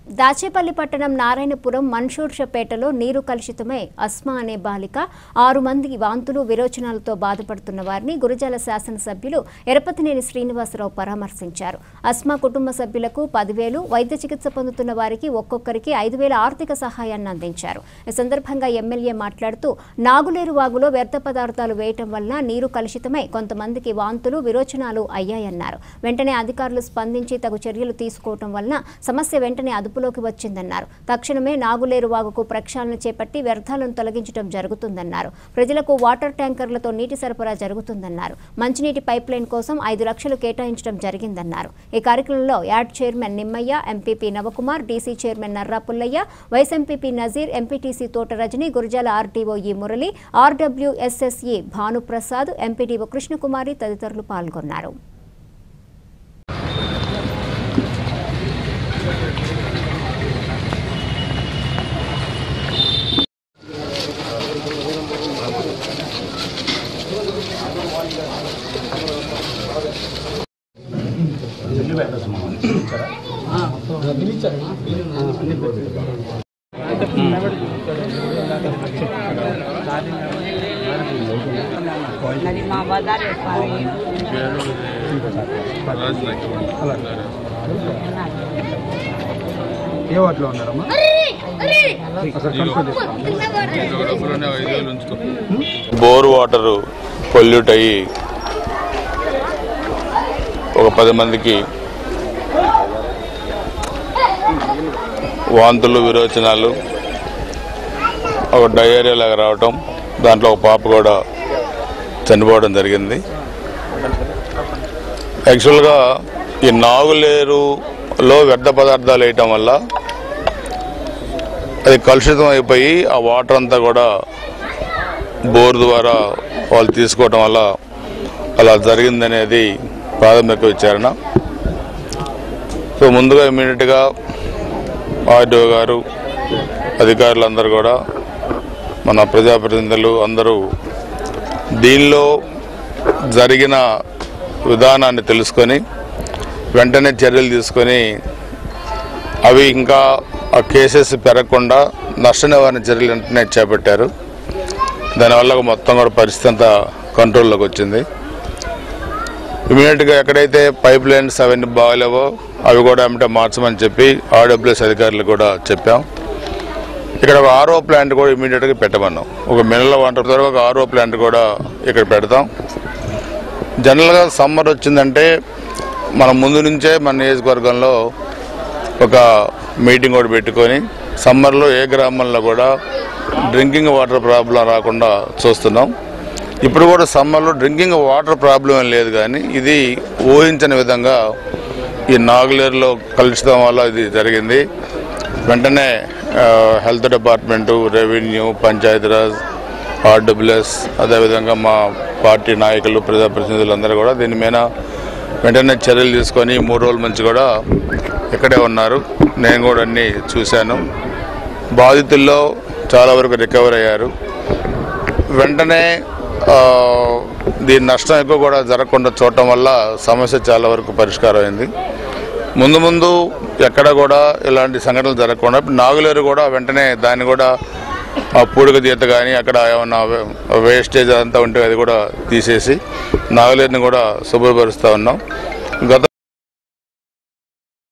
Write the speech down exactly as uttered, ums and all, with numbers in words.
దాచేపల్లి పట్టణం నారాయణపురం మన్షూర్షపేటలో నీరు కలుషితమై అస్మా అనే బాలిక ఆరు మంది వాంతులు విరోచనాలతో బాధపడుతున్న వారిని గురజాల శాసనసభ్యులు ఎరపతినేని శ్రీనివాసరావు పరామర్శించారు. అస్మా కుటుంబ సభ్యులకు పదివేలు, వైద్య చికిత్స పొందుతున్న వారికి ఒక్కొక్కరికి ఐదు వేల ఆర్థిక సహాయాన్ని అందించారు. ఈ సందర్భంగా ఎమ్మెల్యే మాట్లాడుతూ నాగులేరు వాగులో వ్యర్థ పదార్థాలు వేయటం వల్ల నీరు కలుషితమై కొంతమందికి వాంతులు విరోచనాలు అయ్యాయన్నారు. వెంటనే అధికారులు స్పందించి తగు చర్యలు తీసుకోవటం వలన సమస్య వెంటనే అదుపులోకి వచ్చిందన్నారు. తక్షణమే నాగులేరు వాగుకు ప్రక్షాళన చేపట్టి వ్యర్థాలను తొలగించడం జరుగుతుందన్నారు. ప్రజలకు వాటర్ ట్యాంకర్లతో నీటి సరఫరా జరుగుతుందన్నారు. మంచినీటి పైప్ లైన్ కోసం ఐదు లక్షలు కేటాయించడం జరిగిందన్నారు. ఈ కార్యక్రమంలో యాడ్ chairman Nimmaiah, MPP Navakumar, DC chairman Narra Pullaiah, vice MPP Nazeer, MPTC Thota Rajani, Gurazala RTO E Murali, RWS SE Bhanuprasad, MPDO Krishnakumari తదితరులు పాల్గొన్నారు. బోర్ వాటర్ పొల్యూట్ అయ్యి ఒక పది మందికి వాంతులు విరోచనాలు ఒక డయేరియా లాగా రావటం, దాంట్లో ఒక పాప కూడా చనిపోవడం జరిగింది. యాక్చువల్గా ఈ నాగులేరులో వ్యర్థ పదార్థాలు వేయటం వల్ల అది కలుషితం అయిపోయి ఆ వాటర్ అంతా కూడా బోర్ ద్వారా వాళ్ళు తీసుకోవటం వల్ల అలా జరిగిందనేది ప్రాథమిక విచారణ. సో ముందుగా ఇమీడియట్గా ఆర్డీఓ గారు, అధికారులందరూ కూడా, మన ప్రజాప్రతినిధులు అందరూ దీనిలో జరిగిన విధానాన్ని తెలుసుకొని వెంటనే చర్యలు తీసుకొని అవి ఇంకా ఆ కేసెస్ పెరగకుండా నష్ట నివారణ చర్యలు వెంటనే చేపట్టారు. దానివల్ల మొత్తం కూడా పరిస్థితి అంతా కంట్రోల్లోకి వచ్చింది. ఇమీడియట్గా ఎక్కడైతే పైప్ లైన్స్ అవన్నీ బాగాలేవో అవి కూడా ఏమంటే మార్చమని చెప్పి ఆర్డబ్ల్యూఎస్ అధికారులు కూడా చెప్పాం. ఇక్కడ ఒక ఆర్ఓ ప్లాంట్ కూడా ఇమీడియట్గా పెట్టమన్నాం. ఒక మినరల్ వాటర్ ద్వారా ఒక ఆర్ఓ ప్లాంట్ కూడా ఇక్కడ పెడతాం. జనరల్గా సమ్మర్ వచ్చిందంటే మనం ముందు నుంచే మన నియోజకవర్గంలో ఒక మీటింగ్ కూడా పెట్టుకొని సమ్మర్లో ఏ గ్రామంలో కూడా డ్రింకింగ్ వాటర్ ప్రాబ్లం రాకుండా చూస్తున్నాం. ఇప్పుడు కూడా సమ్మర్లో డ్రింకింగ్ వాటర్ ప్రాబ్లం ఏం లేదు, కానీ ఇది ఊహించని విధంగా ఈ నాగులేరులో కలుషితం వల్ల ఇది జరిగింది. వెంటనే health department, revenue, Panchayati Raj, RWS, అదేవిధంగా మా పార్టీ నాయకులు, ప్రజాప్రతినిధులు అందరూ కూడా దీని మీద వెంటనే చర్యలు తీసుకొని మూడు రోజుల నుంచి కూడా ఇక్కడే ఉన్నారు. నేను కూడా అన్నీ చూశాను. బాధితుల్లో చాలా వరకు రికవర్ అయ్యారు. వెంటనే దీని నష్టం ఎక్కువ కూడా జరగకుండా చూడటం వల్ల సమస్య చాలా వరకు పరిష్కారం అయింది. ముందు ముందు ఎక్కడ కూడా ఇలాంటి సంఘటనలు జరగకుండా నాగులేరు కూడా వెంటనే దాన్ని కూడా పూడిక తీత కానీ అక్కడ ఏమన్నా వేస్టేజ్ అంతా ఉంటే అది కూడా తీసేసి నాగులేరుని కూడా శుభ్రపరుస్తూ ఉన్నాం. గత